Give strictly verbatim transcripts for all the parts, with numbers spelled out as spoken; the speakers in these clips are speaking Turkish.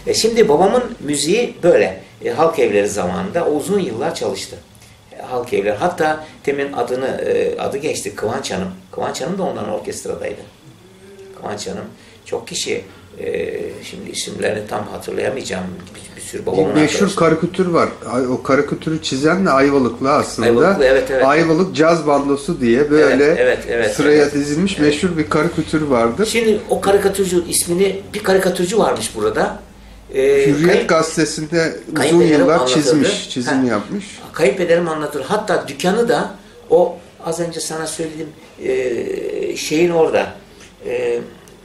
E, şimdi babamın müziği böyle. E, halk evleri zamanında o uzun yıllar çalıştı. E, halk evleri. Hatta temin adını e, adı geçti Kıvanç Hanım. Kıvanç Hanım da ondan orkestradaydı. Kıvanç Hanım çok kişi e, şimdi isimlerini tam hatırlayamayacağım. Bir, bir sürü babamın bir meşhur arkadaşı. karikatür var. O karikatürü çizen de Ayvalıklı aslında. Ayvalıklı, evet, evet. Ayvalık Caz Bandosu diye böyle evet, evet, evet, sıraya evet. dizilmiş evet. meşhur bir karikatür vardır. Şimdi o karikatürcü ismini bir karikatürcü varmış burada. Ee, Hürriyet kayıp, gazetesinde uzun yıllar çizmiş, çizim ha, yapmış. Kayınpederim anlatır. Hatta dükkanı da o az önce sana söyledim e, şeyin orada e,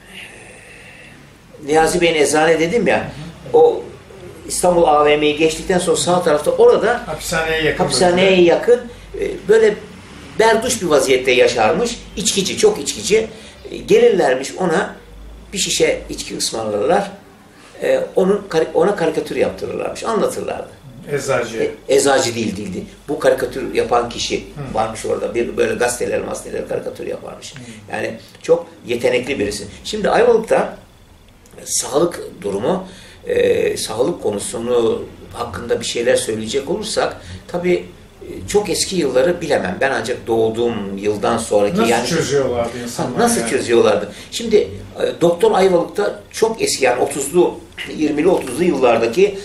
Niyazi Bey'in eczane dedim ya, o İstanbul A V M'yi geçtikten sonra sağ tarafta orada hapishaneye yakın, hapishaneye yakın e, böyle berduş bir vaziyette yaşarmış. İçkici, çok içkici. E, gelirlermiş ona bir şişe içki ısmarlarlar. E, onun ona karikatür yaptırırlarmış. Anlatırlardı. Eczacı. E, eczacı değil değildi. Bu karikatür yapan kişi Hı. varmış orada. Bir böyle gazeteler, gazeteler karikatür yaparmış. Hı. Yani çok yetenekli birisi. Şimdi Ayvalık'ta sağlık durumu, e, sağlık konusunu hakkında bir şeyler söyleyecek olursak tabii çok eski yılları bilemem. Ben ancak doğduğum yıldan sonraki... Nasıl yani, çözüyorlardı insanlar? Nasıl yani? çözüyorlardı? Şimdi e, Doktor Ayvalık'ta çok eski, yani otuzlu, yirmili otuzlu yıllardaki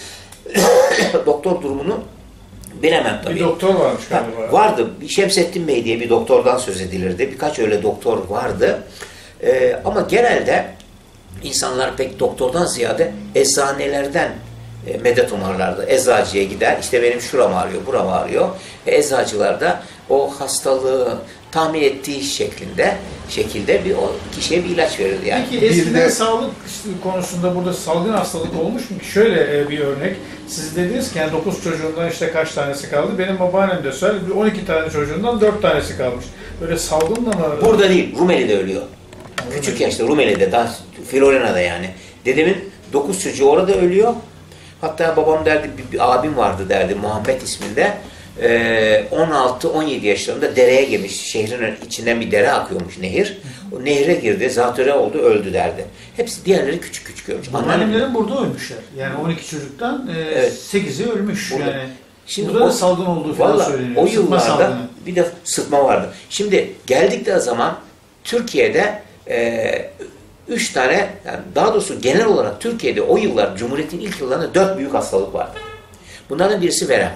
doktor durumunu bilemem tabii. Bir doktor varmış galiba. Ha, vardı. Şemsettin Bey diye bir doktordan söz edilirdi. Birkaç öyle doktor vardı. E, ama genelde insanlar pek doktordan ziyade eczanelerden e, medet umarlardı. Eczacıya gider, işte benim şuram ağrıyor, buram ağrıyor. E, eczacılar da o hastalığı tahmin ettiği şeklinde şekilde bir o kişiye bir ilaç verirdi yani. Peki eskiden de... sağlık konusunda burada salgın hastalık olmuş mu? Şöyle bir örnek. Siz dediniz ki yani dokuz çocuğundan işte kaç tanesi kaldı? Benim babaannem de söyledi. on iki tane çocuğundan dört tanesi kalmış. Böyle salgınla mı? Burada değil, Rumeli'de ölüyor. Rumeli. Küçük yaşta Rumeli'de, daha Florina'da yani. Dedemin dokuz çocuğu orada ölüyor. Hatta babam derdi, bir, bir abim vardı derdi, Muhammed isminde. on altı on yedi yaşlarında dereye girmiş. Şehrin içinden bir dere akıyormuş, nehir. O nehre girdi, zatürre oldu, öldü derdi. Hepsi diğerleri küçük küçük ölmüş. Anneannemlerin burada ölmüşler. Yani on iki çocuktan e, evet. sekizi ölmüş. Burada. Yani Şimdi burada o, da salgın olduğu falan söyleniyor. O yıllarda bir de sıtma vardı. Şimdi geldikleri zaman Türkiye'de e, üç tane, yani daha doğrusu genel olarak Türkiye'de o yıllar, Cumhuriyet'in ilk yıllarında dört büyük hastalık vardı. Bunlardan birisi verem.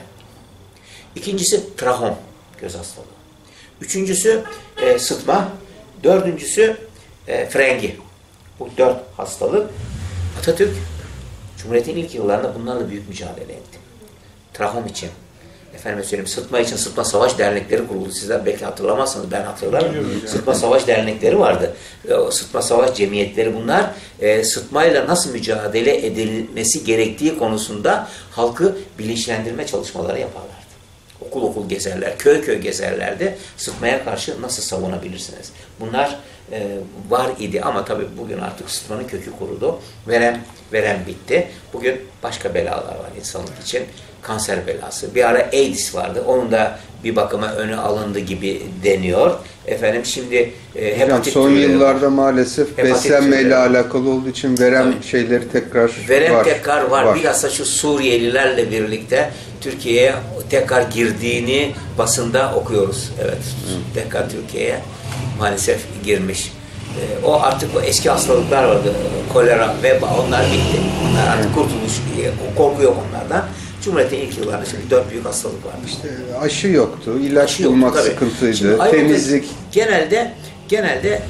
İkincisi trahom, göz hastalığı. Üçüncüsü e, sıtma. Dördüncüsü e, frengi. Bu dört hastalık. Atatürk, Cumhuriyet'in ilk yıllarında bunlarla büyük mücadele etti. Trahom için, efendim söyleyeyim, sıtma için Sıtma Savaş Dernekleri kuruldu. Sizler belki hatırlamazsınız, ben hatırlarım. Yani. Sıtma Savaş Dernekleri vardı. O Sıtma Savaş Cemiyetleri bunlar. E, sıtmayla nasıl mücadele edilmesi gerektiği konusunda halkı bilinçlendirme çalışmaları yaparlardı. Okul okul gezerler, köy köy gezerlerdi. Sıtmaya karşı nasıl savunabilirsiniz? Bunlar e, var idi ama tabii bugün artık sıtmanın kökü kurudu. Verem, verem bitti. Bugün başka belalar var insanlık için. Kanser belası. Bir ara AIDS vardı. Onun da bir bakıma önü alındı gibi deniyor. Efendim şimdi e, hepatit son türleri yıllarda var. Maalesef Hepatit beslenmeyle alakalı olduğu için verem Tabii. şeyleri tekrar verem var. tekrar var. var. Bilhassa şu Suriyelilerle birlikte Türkiye'ye tekrar girdiğini basında okuyoruz. Evet. Hı. Tekrar Türkiye'ye maalesef girmiş. E, o artık o eski hastalıklar vardı. Kolera, veba, onlar bitti. Onlar artık kurtuluş, korku yok onlardan. Cumhuriyet'in ilk yıllarında şimdi dört büyük hastalık varmış. İşte aşı yoktu, ilaç aşı bulmak yoktu, sıkıntıydı, şimdi temizlik. Genelde genelde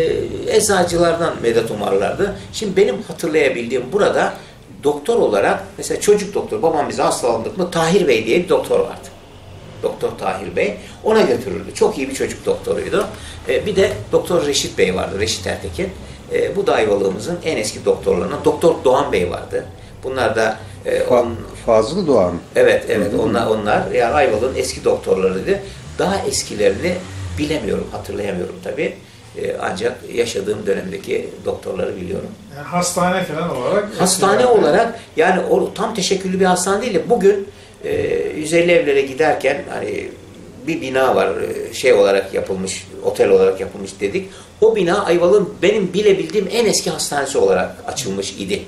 e, eczacılardan medet umarlardı. Şimdi benim hatırlayabildiğim burada doktor olarak mesela çocuk doktor, babam bize hastalandık mı Tahir Bey diye bir doktor vardı. Doktor Tahir Bey. Ona götürürdü. Çok iyi bir çocuk doktoruydu. E, bir de Doktor Reşit Bey vardı, Reşit Ertekin. E, bu da Ayvalık'ımızın en eski doktorlarından. Doktor Doğan Bey vardı. Bunlar da e, on... Fazıl Doğan. Evet, evet. Onlar, onlar yani Ayvalık'ın eski doktorlarıydı. Daha eskilerini bilemiyorum, hatırlayamıyorum tabii. E, ancak yaşadığım dönemdeki doktorları biliyorum. Yani hastane falan olarak? Hastane olarak, yani o tam teşekküllü bir hastane değil de bugün e, yüz elli evlere giderken hani bir bina var, şey olarak yapılmış, otel olarak yapılmış dedik. O bina Ayvalık'ın benim bilebildiğim en eski hastanesi olarak açılmış idi.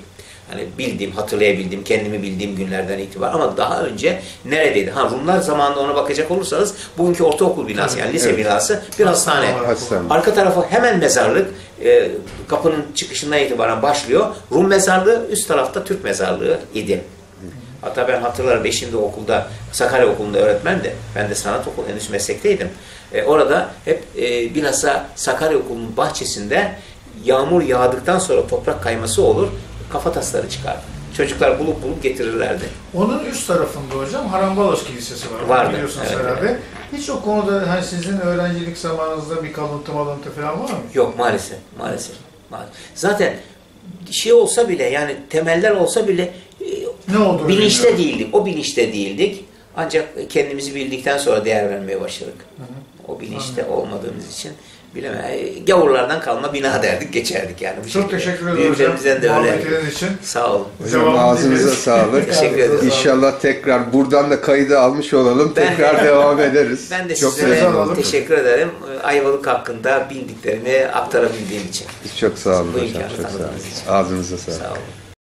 Hani bildiğim, hatırlayabildiğim, kendimi bildiğim günlerden itibaren ama daha önce neredeydi? Ha Rumlar zamanında ona bakacak olursanız bugünkü ortaokul binası yani lise evet. binası bir hastane. Hastane. Arka tarafı hemen mezarlık. E, kapının çıkışından itibaren başlıyor. Rum mezarlığı, üst tarafta Türk mezarlığı idi. Hatta ben hatırlarım eşimde okulda, Sakarya Okulu'nda öğretmen de, ben de sanat okulu, en üst meslekteydim. E, orada hep e, bilhassa Sakarya Okulu'nun bahçesinde yağmur yağdıktan sonra toprak kayması olur, kafa tasları çıkardı. Çocuklar bulup bulup getirirlerdi. Onun üst tarafında hocam Harambalos Kilisesi var. Vardı. Biliyorsunuz Evet, herhalde. evet. Hiç o konuda hani sizin öğrencilik zamanınızda bir kalıntı malıntı falan var mı? Yok maalesef, maalesef. maalesef. Zaten şey olsa bile yani temeller olsa bile Ne olduğunu bilinçte bilmiyorum. değildik. O bilinçte değildik. Ancak kendimizi bildikten sonra değer vermeye başladık. Hı hı. O bilinçte olmadığımız için bilemem. Gavurlardan kalma bina derdik, geçerdik yani. Bu Çok şekilde. teşekkür ederim Büyüklerimizden de hocam. öyle. Muhabbetiniz için. Sağ olun. Hocam Devam ağzınıza ederiz. sağlık. Teşekkür ederim. İnşallah tekrar buradan da kaydı almış olalım. Ben- Tekrar devam ederiz. Ben de çok size memnun memnun oldum. oldum. teşekkür ederim. Ayvalık hakkında bildiklerimi aktarabildiğim için. Çok sağ olun Bu hocam. imkanı Çok sağ olun. tanıdığınız için. Ağzınıza sağlık. Sağ olun.